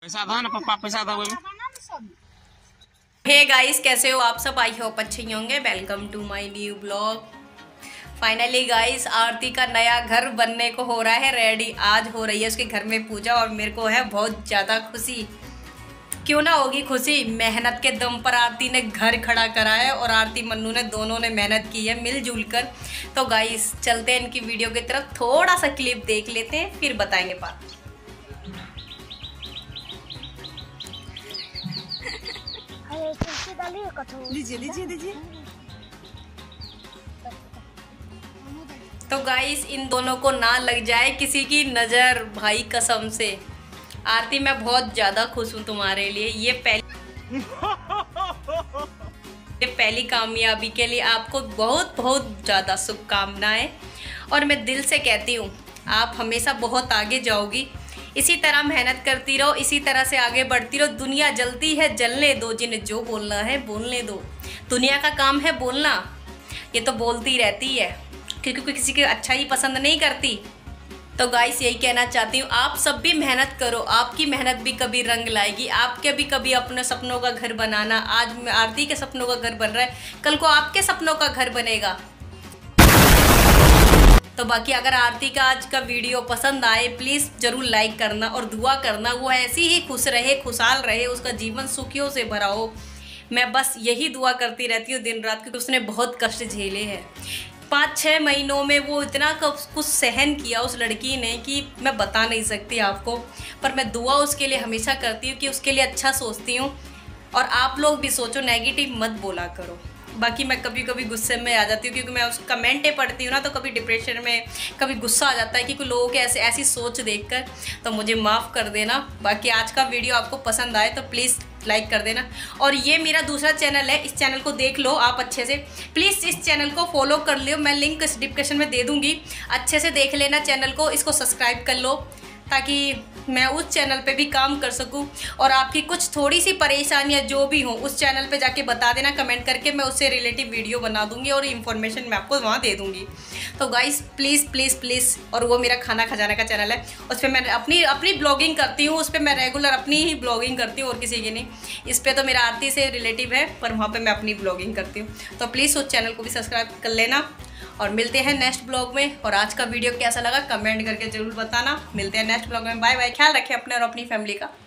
पैसा था ना पापा, पैसा था वो। हे गाइस, कैसे हो आप सब? आई होप अच्छे ही होंगे। Welcome to my new blog. Finally guys, Aarti का नया घर बनने को हो रहा है रेडी। आज हो रही है उसके घर में पूजा और मेरे को है बहुत ज़्यादा खुशी। क्यों ना होगी खुशी, मेहनत के दम पर आरती ने घर खड़ा करा है और आरती मन्नू ने दोनों ने मेहनत की है मिलजुल कर। तो गाइस चलते हैं इनकी वीडियो की तरफ, थोड़ा सा क्लिप देख लेते हैं फिर बताएंगे बात। लीजिए लीजिए लीजिए। तो गाइस इन दोनों को ना लग जाए किसी की नज़र, भाई कसम से। आरती मैं बहुत ज़्यादा खुश हूँ तुम्हारे लिए। ये पहली कामयाबी के लिए आपको बहुत बहुत ज़्यादा शुभकामनाएं। और मैं दिल से कहती हूँ आप हमेशा बहुत आगे जाओगी। इसी तरह मेहनत करती रहो, इसी तरह से आगे बढ़ती रहो। दुनिया जलती है, जलने दो, जिन्हें जो बोलना है बोलने दो। दुनिया का काम है बोलना, ये तो बोलती रहती है क्योंकि कोई किसी की अच्छा ही पसंद नहीं करती। तो गाइस यही कहना चाहती हूँ, आप सब भी मेहनत करो, आपकी मेहनत भी कभी रंग लाएगी। आपके भी कभी अपने सपनों का घर बनाना। आज आरती के सपनों का घर बन रहा है, कल को आपके सपनों का घर बनेगा। तो बाकी अगर आरती का आज का वीडियो पसंद आए प्लीज़ ज़रूर लाइक करना और दुआ करना वो ऐसी ही खुश रहे, खुशहाल रहे, उसका जीवन सुखियों से भरा हो। मैं बस यही दुआ करती रहती हूँ दिन रात, क्योंकि उसने बहुत कष्ट झेले हैं। 5-6 महीनों में वो इतना कुछ सहन किया उस लड़की ने कि मैं बता नहीं सकती आपको। पर मैं दुआ उसके लिए हमेशा करती हूँ कि उसके लिए अच्छा सोचती हूँ। और आप लोग भी सोचो, नेगेटिव मत बोला करो। बाकी मैं कभी कभी गुस्से में आ जाती हूँ क्योंकि मैं उस कमेंटें पढ़ती हूँ ना, तो कभी डिप्रेशन में, कभी गुस्सा आ जाता है कि कोई लोगों के ऐसी सोच देखकर। तो मुझे माफ़ कर देना। बाकी आज का वीडियो आपको पसंद आए तो प्लीज़ लाइक कर देना। और ये मेरा दूसरा चैनल है, इस चैनल को देख लो आप अच्छे से। प्लीज़ इस चैनल को फॉलो कर लो, मैं लिंक इस डिस्क्रिप्शन में दे दूँगी। अच्छे से देख लेना चैनल को, इसको सब्सक्राइब कर लो ताकि मैं उस चैनल पे भी काम कर सकूं। और आपकी कुछ थोड़ी सी परेशानियां जो भी हों उस चैनल पे जाके बता देना कमेंट करके, मैं उससे रिलेटिव वीडियो बना दूंगी और इन्फॉर्मेशन मैं आपको वहाँ दे दूंगी। तो गाइस प्लीज़ प्लीज़ प्लीज़। और वो मेरा खाना खजाना का चैनल है, उस पर मैं अपनी ब्लॉगिंग करती हूँ। उस पर मैं रेगुलर अपनी ही ब्लॉगिंग करती हूँ और किसी की नहीं। इस पर तो मेरा आरती से रिलेटिव है, पर वहाँ पर मैं अपनी ब्लॉगिंग करती हूँ। तो प्लीज़ उस चैनल को भी सब्सक्राइब कर लेना। और मिलते हैं नेक्स्ट ब्लॉग में। और आज का वीडियो कैसा लगा कमेंट करके ज़रूर बताना। मिलते हैं नेक्स्ट ब्लॉग में। Bye bye. ख्याल रखें अपने और अपनी फैमिली का।